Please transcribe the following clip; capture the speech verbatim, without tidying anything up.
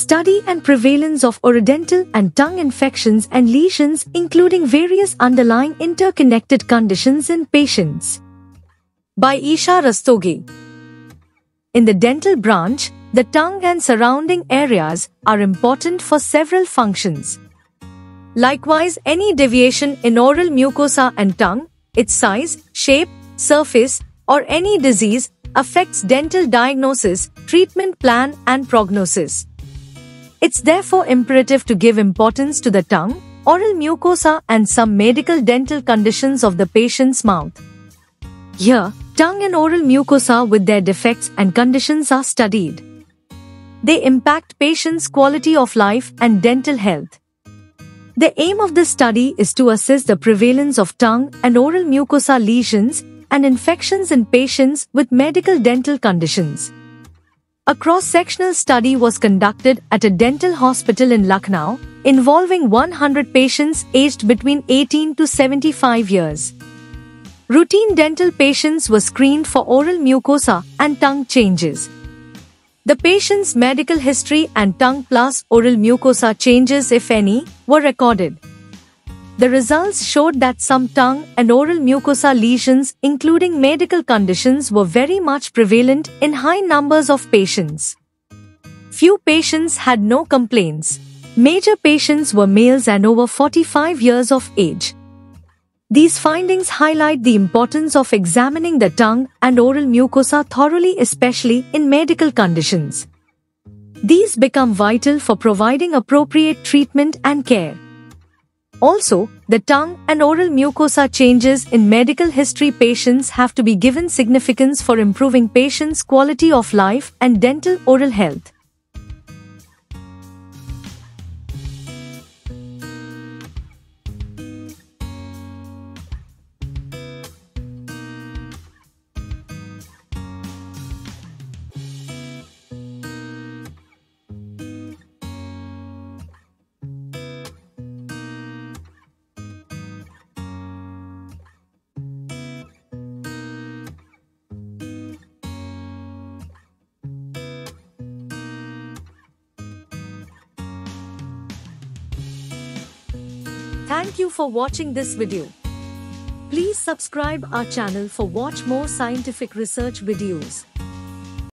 Study and prevalence of orodontal and tongue infections and lesions, including various underlying interconnected conditions in patients. By Isha Rastogi. In the dental branch, the tongue and surrounding areas are important for several functions. Likewise, any deviation in oral mucosa and tongue, its size, shape, surface, or any disease affects dental diagnosis, treatment plan, and prognosis. It's therefore imperative to give importance to the tongue, oral mucosa, and some medical dental conditions of the patient's mouth. Here, tongue and oral mucosa with their defects and conditions are studied. They impact patients' quality of life and dental health. The aim of this study is to assess the prevalence of tongue and oral mucosa lesions and infections in patients with medical dental conditions. A cross-sectional study was conducted at a dental hospital in Lucknow, involving one hundred patients aged between eighteen to seventy-five years. Routine dental patients were screened for oral mucosa and tongue changes. The patient's medical history and tongue plus oral mucosa changes, if any, were recorded. The results showed that some tongue and oral mucosa lesions, including medical conditions, were very much prevalent in high numbers of patients. Few patients had no complaints. Major patients were males and over forty-five years of age. These findings highlight the importance of examining the tongue and oral mucosa thoroughly, especially in medical conditions. These become vital for providing appropriate treatment and care. Also, the tongue and oral mucosa changes in medical history patients have to be given significance for improving patients' quality of life and dental oral health. Thank you for watching this video. Please subscribe our channel for watch more scientific research videos.